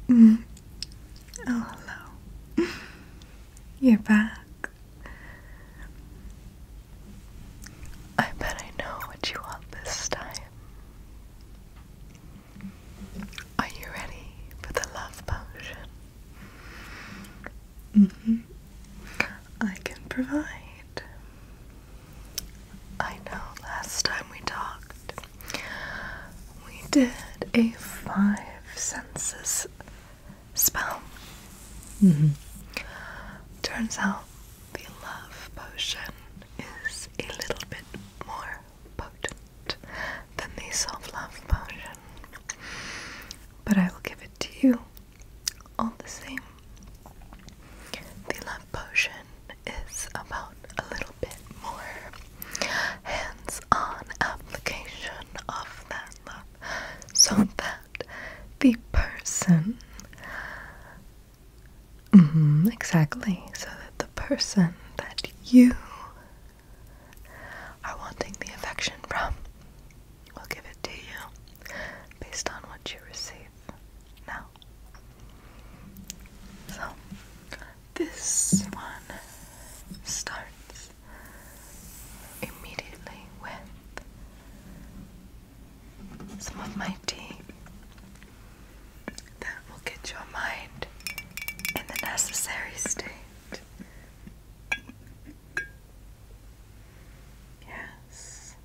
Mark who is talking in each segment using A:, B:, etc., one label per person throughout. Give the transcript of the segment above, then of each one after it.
A: Mm. Oh, hello. You're back. I bet I know what you want this time. Are you ready for the love potion? I can provide. I know last time we talked, we did a 5 senses spell. Turns out the love potion is a little bit more potent than the self-love potion, but I will give it to you all the same. The love potion is about a little bit more hands-on application of that love, so that the person, exactly, so that the person that you are wanting the affection from will give it to you based on what you receive now. So, this one starts immediately with some of my tea that will get your mind in the necessary state. Yes.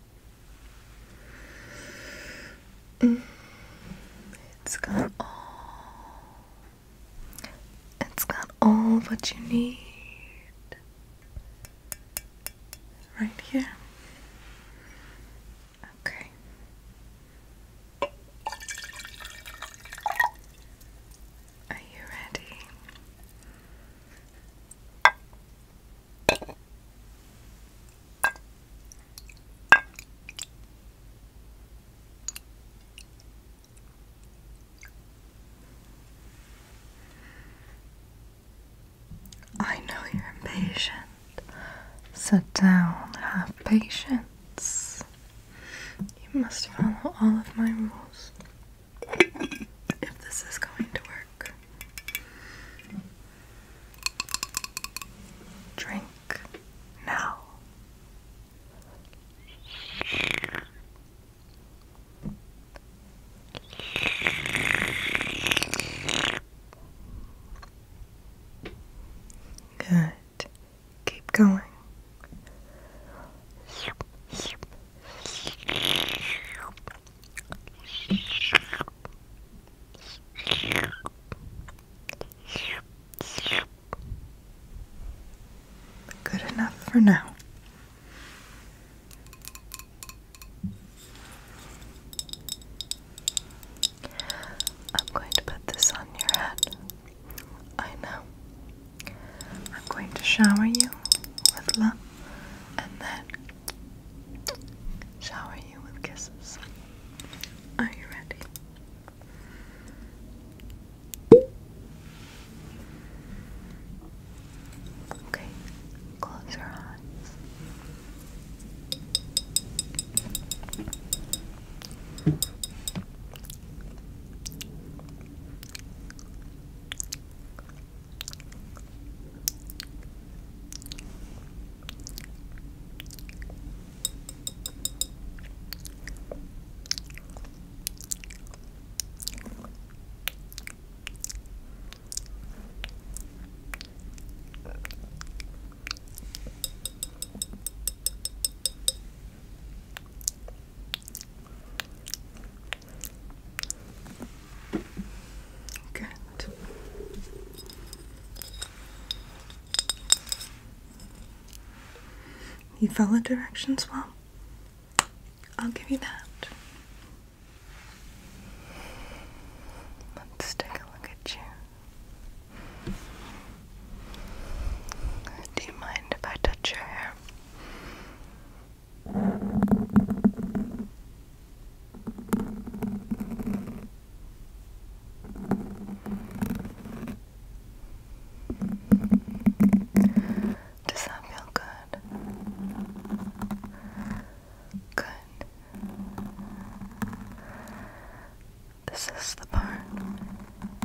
A: It's got all what you need right here. Okay. Are you ready? I know you're impatient. Sit down, have patience. You must follow all of my rules if this is going to work. Drink now. Good. Keep going. Good enough for now. I'm going to put this on your head. I know. I'm going to shower you with love and then shower you with kisses. Are you ready? Okay, close your eyes. Good. You follow directions well? I'll give you that. Let's take a look at you. Do you mind if I touch your hair? Does that feel good? Good. This is the part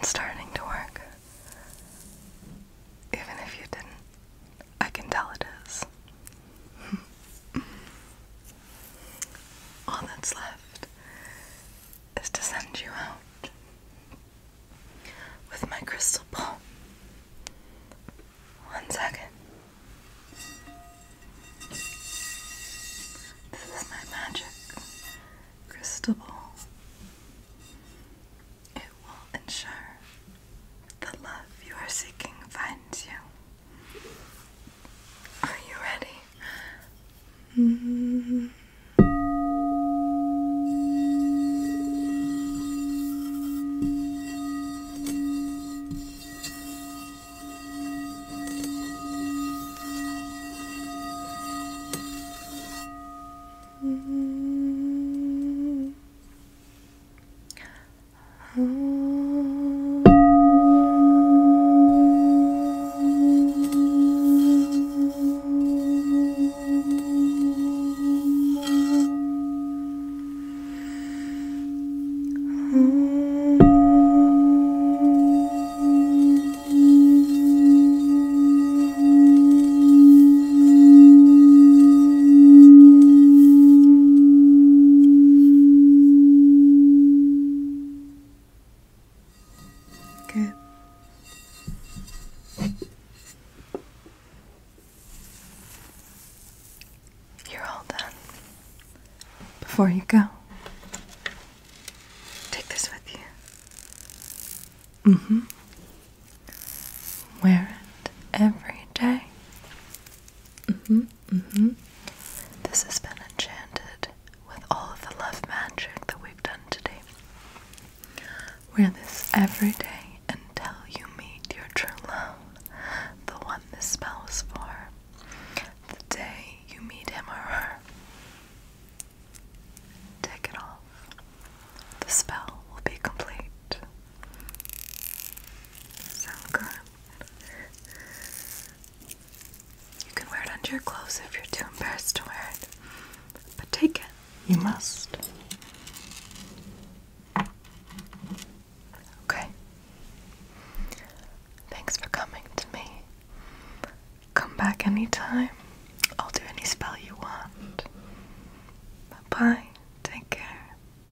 A: spell's starting to work. Even if you didn't, I can tell it is. All that's left is to send you out with my crystal ball. 1 second. This is my magic crystal ball. It will ensure the love you are seeking finds you. Are you ready? Good. You're all done. Before you go, take this with you. Wear it every day. This has been enchanted with all of the love magic that we've done today. Wear this every day until you meet your true love, the one this spell is for. The day you meet him or her, take it off. The spell will be complete. Sound good? You can wear it under your clothes if you're too embarrassed to wear it, but take it. You must. Okay. Thanks for coming to me. Come back anytime. I'll do any spell you want. Bye-bye.